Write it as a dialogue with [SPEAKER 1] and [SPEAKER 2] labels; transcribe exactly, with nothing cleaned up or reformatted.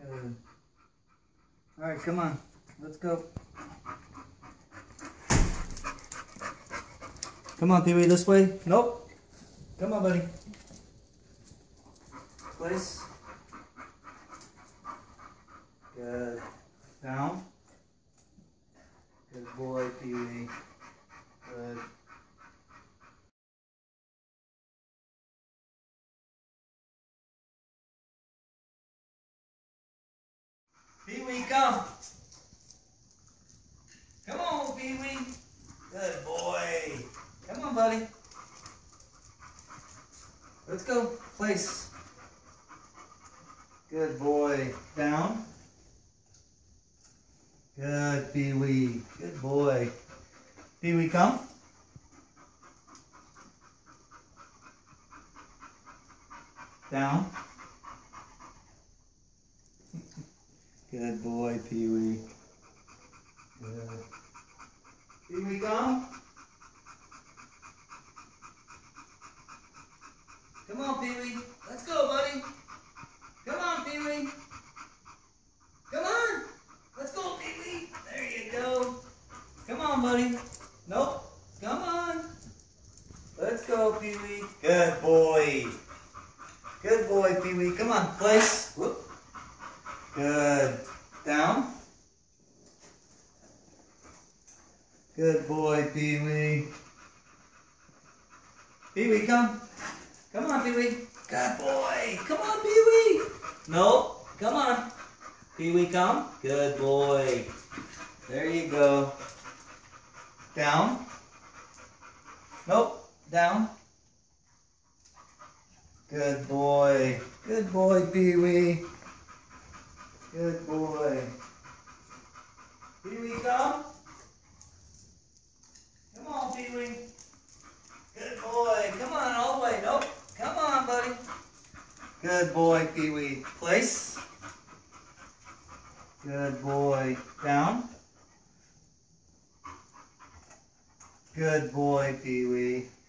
[SPEAKER 1] Good. All right, come on. Let's go. Come on, Pee-wee, this way. Nope. Come on, buddy. Place. Good. Down. Good boy, Pee-wee. Good. Pee-wee, come. Come on, Pee-wee. Good boy. Come on, buddy. Let's go. Place. Good boy. Down. Good, Pee-wee. Good boy. Pee-wee, come. Down. Good boy, Pee-wee. Good. Pee-wee, come. Come on, Pee-wee. Let's go, buddy. Come on, Pee-wee. Come on. Let's go, Pee-wee. There you go. Come on, buddy. Nope. Come on. Let's go, Pee-wee. Good boy. Good boy, Pee-wee. Come on, place. Whoop. Good. Down. Good boy, Pee-wee. Pee-wee, come. Come on, Pee-wee. Good boy. Come on, Pee-wee. Nope. Come on. Pee-wee, come. Good boy. There you go. Down. Nope. Down. Good boy. Good boy, Pee-wee. Good boy. Pee-wee, come. Come on, Pee-wee. Good boy. Come on, all the way. Nope. Come on, buddy. Good boy, Pee-wee. Place. Good boy. Down. Good boy, Pee-wee.